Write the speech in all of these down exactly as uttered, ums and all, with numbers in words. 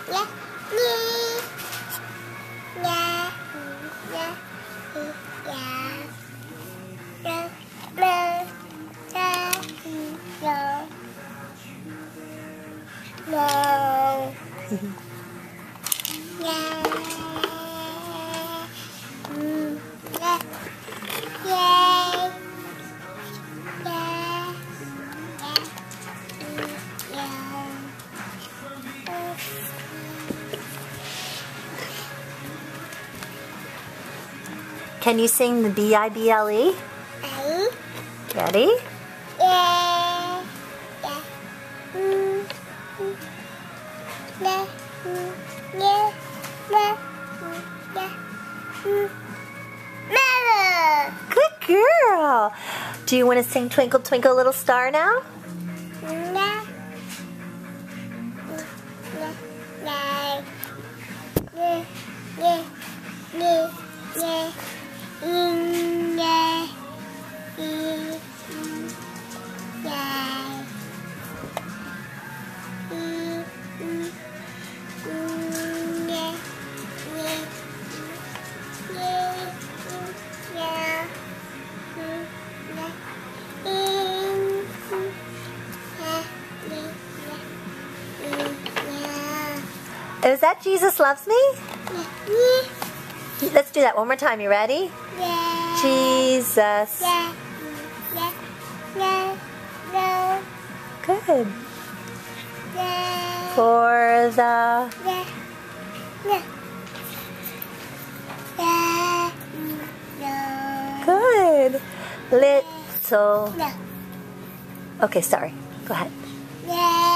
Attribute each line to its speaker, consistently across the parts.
Speaker 1: No.
Speaker 2: Can you sing the B I B L E? Ready?
Speaker 1: Yeah.
Speaker 2: Good girl. Do you want to sing Twinkle Twinkle Little Star now? Is that Jesus Loves Me? Let's do that one more time. You ready?
Speaker 1: Yeah.
Speaker 2: Jesus.
Speaker 1: Yeah. Yeah. Yeah.
Speaker 2: Good.
Speaker 1: Yeah.
Speaker 2: For the...
Speaker 1: Yeah. Yeah. Yeah. Yeah.
Speaker 2: Good. Little...
Speaker 1: Yeah.
Speaker 2: Okay, sorry. Go ahead.
Speaker 1: Yeah.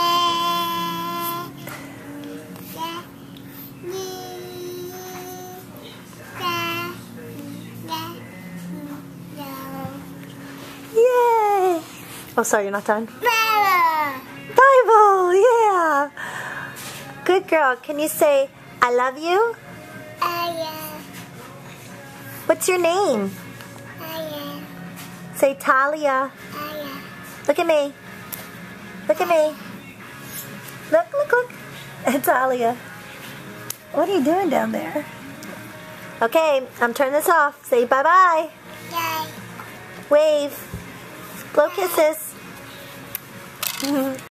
Speaker 2: Yay! Oh, sorry, you're not done?
Speaker 1: Bible.
Speaker 2: Bible, yeah! Good girl. Can you say, I love you?
Speaker 1: I
Speaker 2: What's your name?
Speaker 1: am.
Speaker 2: Say Talia.
Speaker 1: I am.
Speaker 2: Look at me. Look at me. Look, look, look. Talia. What are you doing down there? Okay, I'm turning this off. Say bye-bye.
Speaker 1: Yay.
Speaker 2: Wave. Blow kisses.